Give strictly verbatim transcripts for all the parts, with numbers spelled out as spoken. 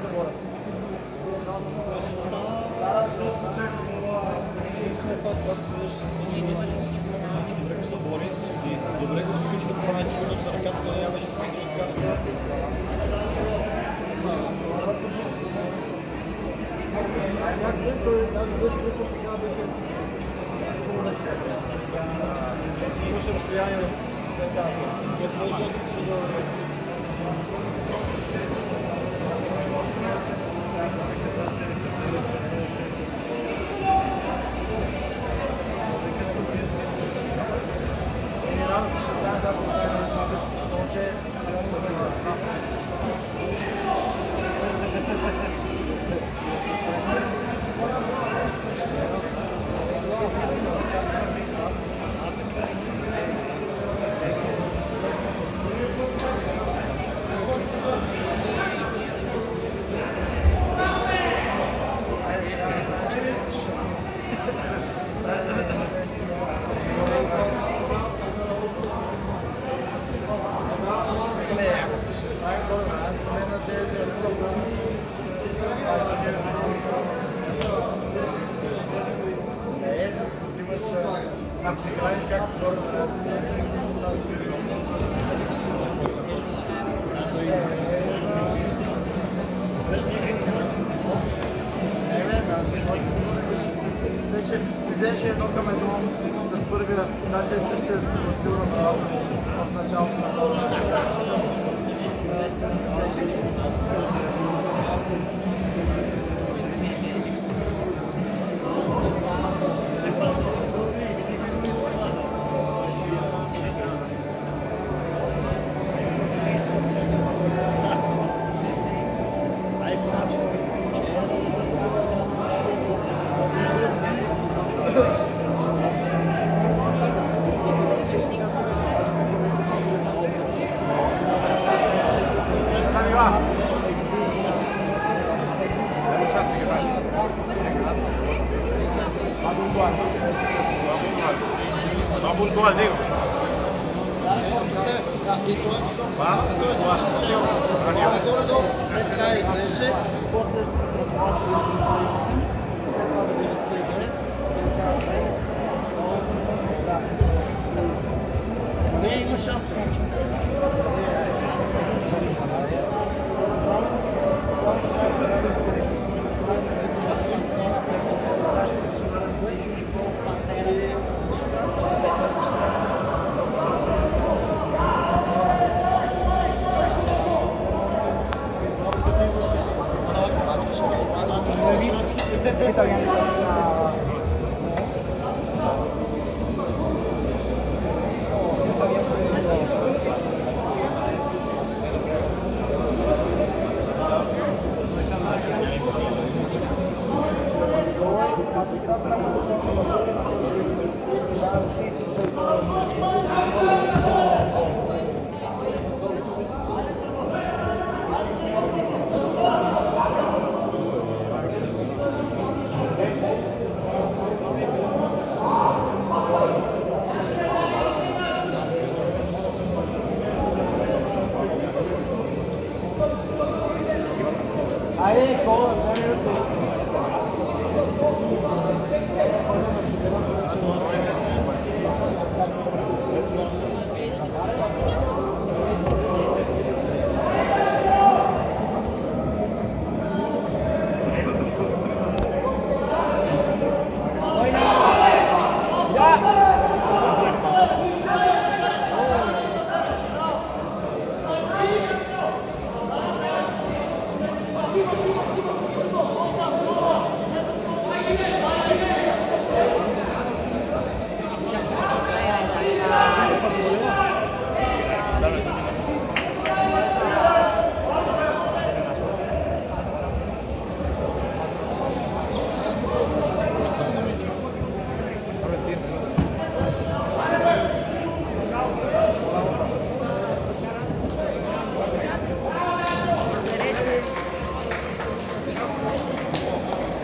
съборят. Добре се бори и добре го включва това най-добро за ръката, да я беше в ръката. Той даже беше като така беше хубаво нещо. Имаше разстояние да казва. Което може да се да... Генералът ще знае да поставя това без столче. Ако се храниш както форма, да си не е беше, излезеше едно към едно с първия, даже е същия стил на правата в началото на това.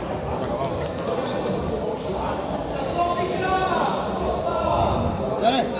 Dale.